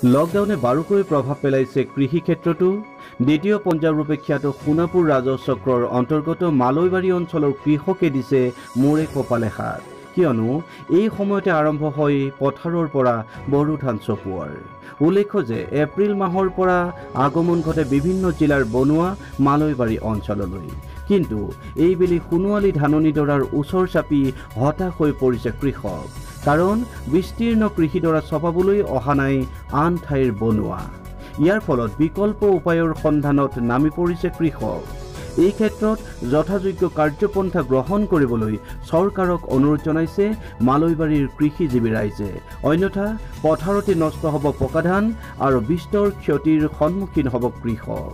লকডাউনে বাৰুকৈ প্ৰভাৱ পেলাইছে কৃষি ক্ষেত্ৰতো। দ্বিতীয় পঞ্জাব ৰূপে খ্যাত সোণাপুৰ ৰাজহ চক্ৰৰ অন্তৰ্গত মালৈবাৰী অঞ্চলৰ কৃষকে দিছে মূৰে কপালে হাত, কিয়নো এই সময়তে আৰম্ভ হয় পথাৰৰ পৰা বড়ো ধান চপোৱাৰ। উল্লেখ্য যে এপ্ৰিল মাহৰ পৰা আগমন ঘটে বিভিন্ন জিলাৰ বনুৱা মালৈবাৰী অঞ্চললৈ। কিন্তু এইবেলি সোণোৱালী ধাননিডৰাৰ ওচৰ চাপি হতাশ হৈ পৰিছে কৃষক, কাৰণ বিস্তীৰ্ণ কৃষিডৰা চপাবলৈ অহা নাই আন ঠাইৰ বনুৱা। ইয়াৰ ফলত বিকল্প উপায়ৰ সন্ধানত নামি পৰিছে কৃষক। এই ক্ষেত্ৰত যথাযোগ্য কাৰ্যপন্থা গ্ৰহণ কৰিবলৈ চৰকাৰক অনুৰোধ জনাইছে মালৈবাৰীৰ কৃষিজীৱী ৰাইজে, অন্যথা পথাৰতে নষ্ট হ'ব পকা ধান আৰু বিস্তৰ ক্ষতিৰ সন্মুখীন হ'ব কৃষক।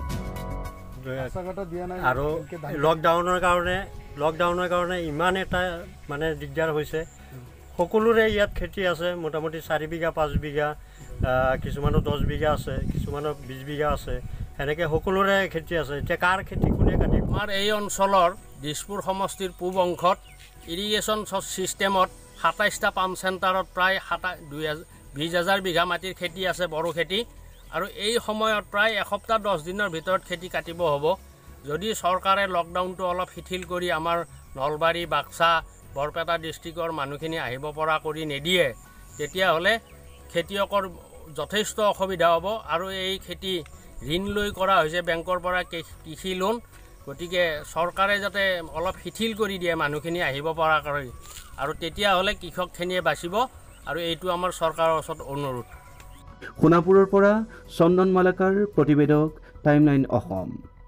আৰু লকডাউনৰ কাৰণে ইমান এটা মানে দিগদাৰ হৈছে। সকলোৰে ইয়াত খেতি আছে, মোটামুটি 4 বিঘা 5 বিঘা, কিছুমানৰ 10 বিঘা আছে, কিছুমানৰ 20 বিঘা আছে, সেনেকৈ সকলোৰে খেতি আছে। এতিয়া কাৰ খেতি কোনে কাটিব? আমাৰ এই অঞ্চলৰ দিছপুৰ সমষ্টিৰ পূব অংশত ইৰিগেশ্যন ছিষ্টেমত 27টা পাম্প চেণ্টাৰত প্ৰায় 20,000 বিঘা মাটিৰ খেতি আছে, বড়ো খেতি। আৰু এই সময়ত প্ৰায় এসপ্তাহ 10 দিনৰ ভিতৰত খেতি কাটিব হ'ব। যদি চৰকাৰে লকডাউনটো অলপ শিথিল কৰি আমাৰ নলবাৰী, বাক্সা, বৰপেটা ডিষ্ট্ৰিক্টৰ মানুহখিনি আহিব পৰা কৰি নিদিয়ে, তেতিয়াহ'লে খেতিয়কৰ যথেষ্ট অসুবিধা হ'ব। আৰু এই খেতি ঋণ লৈ কৰা হৈছে বেংকৰ পৰা কৃষি লোন, গতিকে চৰকাৰে যাতে অলপ শিথিল কৰি দিয়ে মানুহখিনি আহিব পৰা কৰি, আৰু তেতিয়াহ'লে কৃষকখিনিয়ে বাচিব। আৰু এইটো আমাৰ চৰকাৰৰ ওচৰত অনুৰোধ। সোণাপুৰৰ পৰা চন্দন মালাকাৰ, প্ৰতিবেদক, টাইমলাইন অসম।